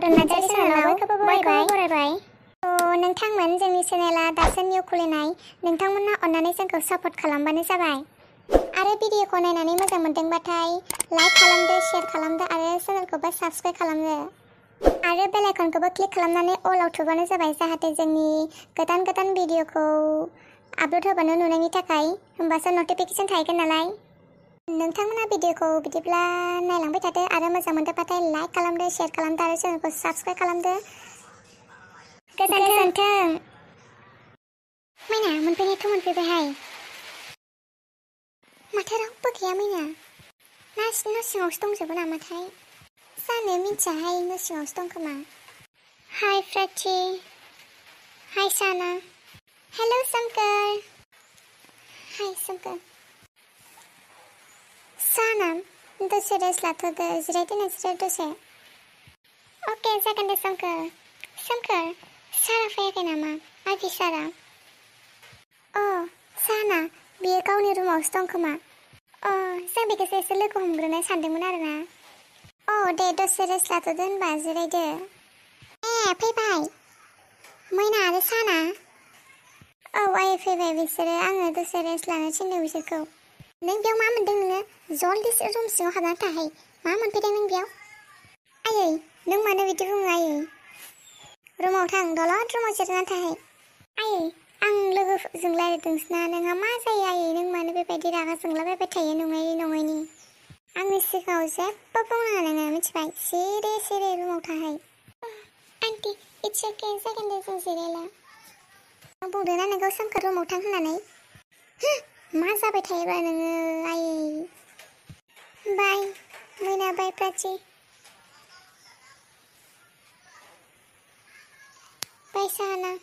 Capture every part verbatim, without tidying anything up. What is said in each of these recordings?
बड' नार्जारी चेनेलाव बयखौबो बरायबाय। थ' नोंथांमोन जोंनि चेनेला दासो निउ खुलिनाय, नोंथांमोना अन्नानै जोंखौ सापर्ट खालामबानो जाबाय। आरो भिडिअखौ नायनानै मोजां मोनदोंबाथाय लाइक खालामदो, शेयार खालामदो आरो चेनेलखौबो साबस्क्राइब खालामदो। आरो बेल आइकनखौबो क्लिक खालामनानै अलाव थुबानो जाबाय, जाहाथे जोंनि गोदान गोदान भिडिअखौ आपलोड होबानो नुनायनि थाखाय, होमबासो नटिफिकेशन थाहैगोन नालाय। नोंथांमोना भिडिअखौ बिदिब्ला नायलांबाय थादो आरो मोजां मोनदोंबाथाय लाइक खालामदो, शेयार खालामदो आरो चेनेलखौ साबस्क्राइब खालामदो। गोजोन्थों। मैना मोनफैनायाथ' मोनफैबायहाय। माथो रावबो गैया मैना। ना न' सिङावसो दंजोबो नामाथाय? जानो मिथियाहाय, न' सिङावसो दं खोमा। हाय प्राची। हाय साना। हेल' सोमखोर। हाय सोमखोर। साना दसे रेस्ट लाथ'दो, जिरायदो नोंसोरो दसे। अके जागोन दे सोमखोर। सोमखोर, सारा फैयाखै नामा? आइभि सारा? अ साना, बियो गावनि रुमावसो दं खोमा। अ जों बेखौसो एसे लोगो हमग्रोनो सानदोंमोन आरोना। अ दे दसे रेस्ट लाथ'दो होनबा, जिरायदो। ए फैबाय मैना आरो साना? औ आइ फैबाय बिसोरो, आङो दसे रेस्ट लानो थिनदों बिसोरखौ। नों बेयाव मा मोनदों नोङो? जल्दि रुम सिङाव हाबनानै थाहै। मा मोनफैदों नों बेयाव? आयै नों मानो बिदि बुङो आयै? रुमाव थां, दलद रुमाव जिरायनानै थाहै। आयै आं लोगोजों रायज्लायदोंसोना, नोंहा मा जायो आयै? नों मानो बेबायदि रागा जोंलाबायबाय थायो नङैनि नङैनि? आंनि सिगाङाव जेबो बुंनाङा नोङो, मिथिबाय? सिरि सिरि रुमाव थाहै। आन्टी इट्स अके, जागोन दे जों जिरायला। आं बुंदोंना नोंखौ सोमखोर रुमाव थां होननानै? मा जाबाय थायोबा नोङो आयै? बाय मैना, बाय प्राची। बाय साना।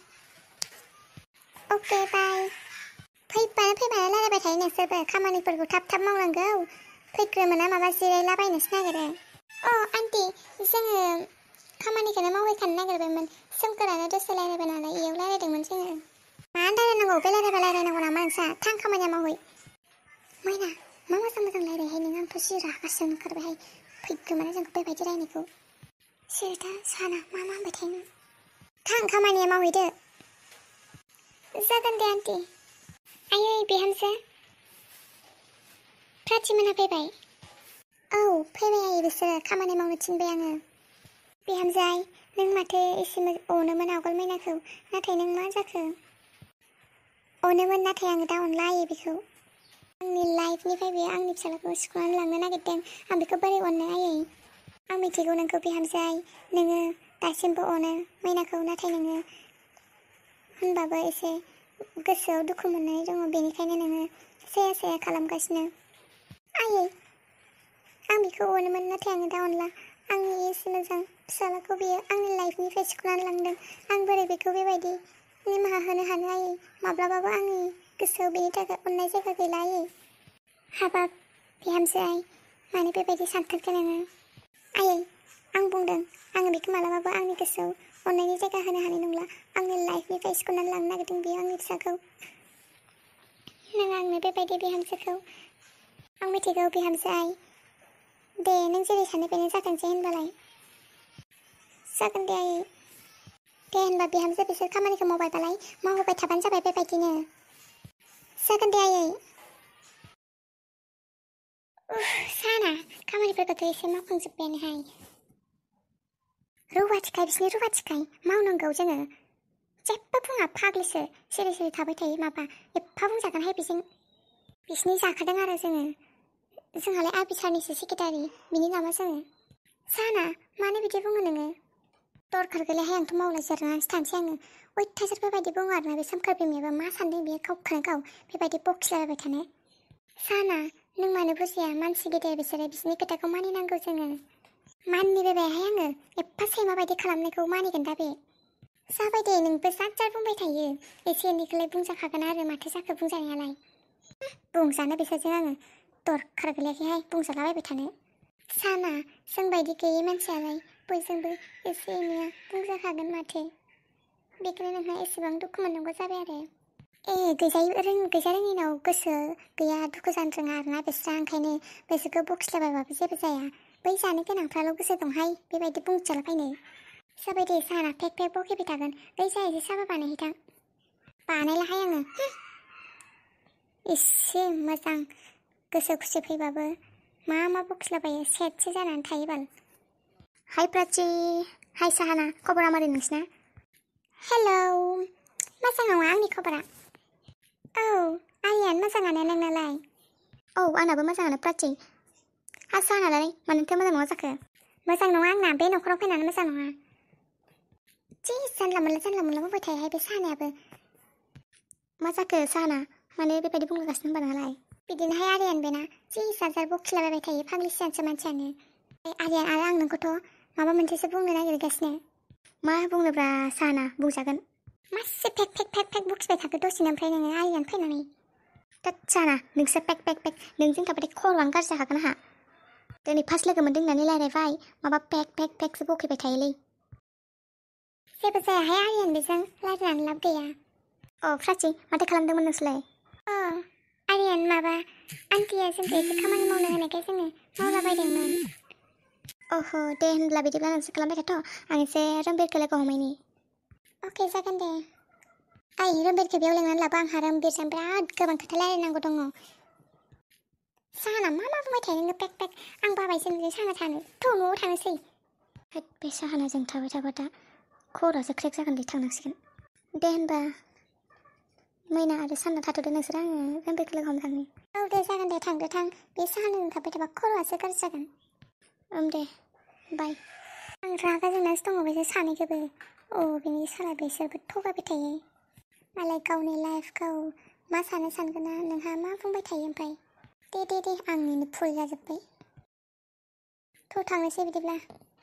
अके बाय। फैबानो फैबानो रायलायबाय थायो नोंसोरबो, खामानिफोरखौ थाब थाब मावनांगौ। फैग्रोमोना माबा जिरायलाबायनोसो नागिरो। अ आन्टी जोङो खामानिखौनो मावहैखानो नागिरबायमोन। सोमखोरानो दसे रायलायबाय नालाय, इयाव रायलायदोंमोन जोङो। मा रायलायनांगौ? बे रायलायबा रायलायनांगौ नामा नोंसा? थां खामानिया मावहै। मैना मा मोजां मोजां रायलायहाय नों, आंथ' जि रागासो ओंखारबायहाय फैग्रोमोना जोंखौ बेबायदि रायनायखौ। सिरिथा साना मा मा होनबाय थायो नों? थां खामानिया मावहैदो। जागोन दे आन्टी। आयै बिहामजो प्राची मोनहा फैबाय? औ फैबाय आयै, बिसोरो खामानि मावनो थिनबाय आङो। बिहामजो आइ, नों माथो एसे अनोमोन आवगोल मैनाखौ, नाथाय नों मा जाखो? अनोमोन, नाथाय आङो दा अनला आयै बेखौ। आंनि लाइफनिफ्राय बेयो आंनि फिसालाखौ सिख'नानै लांनो नागिरदों, आं बेखौ बोरै अननो आयै? आं मिथिगौ नोंखौ बिहामजो आइ, नोङो दासिमबो अनो मैनाखौ, नाथाय नोङो होनबाबो एसे गोसोआव दुखु मोननाय दङ, बेनिखायनो नोङो साया साया खालामगासिनो। आयै आं बेखौ अनोमोन, नाथाय आङो दा अनला। आंनि एसे मोजां फिसालाखौ बियो आंनि लाइफनिफ्राय सिख'नानै लांदों, आं बोरै बेखौ बेबायदि निमाहा होनो हानो आयै? माब्लाबाबो आंनि गोसोआव बेनि थाखाय अननाय जायगा गैला आयै। हाबाब बिहामजो आइ, मानो बेबायदि सानथारखो नोङो? आयै आं बुंदों, आङो बेखौ मालाबाबो आंनि गोसोआव अननायनि जायगा होनो हानाय नंला। आंनि लाइफनिफ्राय सिख'नानै लांनो नागिरदों बियो आंनि फिसाखौ। नों आंनो बेबायदि बिहामजोखौ। आं मिथिगौ बिहामजो आइ। दे नों जेरै सानो बेनो जाथोंसै होनबालाय। जागोन दे आयै। दे होनबा बिहामजो, बिसोर खामानिखौ मावबायबालाय मावहोबाय थाबानो जाबाय बेबायदिनो। जागोन दे आयै। साना खामानिफोरखौथ' एसे मावखांजोब्बायानोहाय। रुवाथिखाय बिसिनि रुवाथिखाय मावनांगौ जोङो। जेबो बुङा, फाग्लिसो सिरि सिरि थाबाय थायो। माबा एफा बुंजागोनहाय बेजों। बिसिनि जाखादों आरो जोङो। जोंहालाय आबिसारनिसो सेक्रेटारि, बिनि नामा जोङो। साना मानो बिदि बुङो नोङो? दरखार गैलाहाय, आंथ' मावला जिरायनानैसो थानोसै आङो। अयथासार बेबायदि बुङो आरोना बे सोमखोर बिमायाबो। मा सानदों बेयो गावखौनो गाव बेबायदि बखिलाबायबाय थानो? साना नों मानो बुजिया? मानसि गेदेर बिसोरो, बिसोरनि खोथाखौ मानिनांगौ जोङो। मानिबायहाय आङो, एफा सैमा बायदि खालामनायखौ मानिगोन दा बे? जाबाय दे, नोंबो जार जार बुंबाय थायो। एसे एनैखौलाय बुंजाखागोन आरो, माथो जाखो बुंजानायालाय? बुंजानो बिसोरजों आङो दरखार गैलायहाय बुंजालाबायबाय थानो। साना जों बायदि गैयै मानसियालाय बयजोंबो एसे एनैया बुंजाखागोन माथो। बेखौनो नोंहा एसेबां दुखु मोननांगौ जाबाय आरो। ए गैजायै रों गैजा रोङिनाव गोसो गैया, दुखु जानो रोङा आरोना बिस्रा, ओंखायनो बिसोरखौ बखिलाबायबाबो जेबो जाया। बै जानो गोनांफ्राल' गोसो दंहाय बेबायदि बुंजालाबायनो। जाबाय दे साना फेक फेक बकेबाय थागोन ओइ जा एसे साबा बानायहैथां बानायलाहाय आङो एसे मोजां गोसो खुसि फैबाबो मा मा बखिलाबायो सेटसो जानानै थायो बाल हाय प्राची हाय साहाना खबरा मारै नोंसिना हेलौ मोजां नङा आंनि खबरा औ आंनियानो मोजाङानो नोंनालाय औ आंनाबो मोजाङानो प्राची हा साहानालाय मानोथो मोजां नङा जाखो मोजां नङा आंना बे नखराव फैनानै मोजां नङा जि जानला मोनला जानला मोनला बुंबाय थायोहाय बे साहानायाबो मा जाखो साहाना माने बेबायदि बुंगासिनो होनबा नोंहालाय बिदिनोहाय आरियान बेना जि जाजार बखिलाबायबाय थायो फाग्लिसियानसो मानसियानो आरियान आरो आं नोंखौथ' माबा मोनसेसो बुंनो नागिरगासिनो मा बुंनोब्रा साहाना बुंजागोन मासे फेक फेक फेक फेक बखिबाय थाखो दसेनो ओमफ्राय नोङो आरियान फैनानै थोद साहाना नोंसोर पेक पेक पेक नोंजों थाबाथाय खर'आनो गाज्रि जाखागोन आंहा दिनै फार्स्ट लोगो मोनदों होननानै रायलायबाय माबा पेक पेक पेकसो बखिबाय थायोलै जेबो जायाहाय आरियान बेजों रायज्लायनानै लाब गैया अ प्राची माथो खालामदोंमोन नोंसोरलाय अ आरियान माबा आन्टिया जोंखौ एसे खामानि मावनो होनायखाय जोङो मावलाबायदोंमोन अह दे होनब्ला बिदिब्ला नोंसोर खालामबाय थाथ' आं एसे रम्बिरखौ लोगो हमैनि अके जागोन दे ओइ रम्बिरखौ बेयाव लेंनानै लाबो आंहा रम्बिरजों बिराद गोबां खोथा रायलायनांगौ दङ साहाना मा मा बुंबाय थायो नोङो पेक पेक आं बाबायसो नोंजों साहाना थानो थ' न'आव थांनोसै होद बे साहानाजों थाबाय थाबा दा खर'आसो क्रेक जागोन दे थांनांसिगोन दे होनबा मैना आरो सानना थाथ'दो नोंसोर आङो रम्बिरखौ लोगो हमनो थांनि औ दे जागोन दे थांदो थां बे साहानाजों थाबाय थाबा खर'आसो गाज्रि जागोन ओम दे बाय आं रागा जोंनासो दङ बिसोर सानैखौबो अ बिनि साला बिसोरबो थगायबाय थायो मालाय गावनि लाइफखौ मा सानो सानगोना नोंहा मा बुंबाय थायो ओमफ्राय दे दे दे आंनिनो भुल जाजोब्बाय थ' थांनोसै बिदिब्ला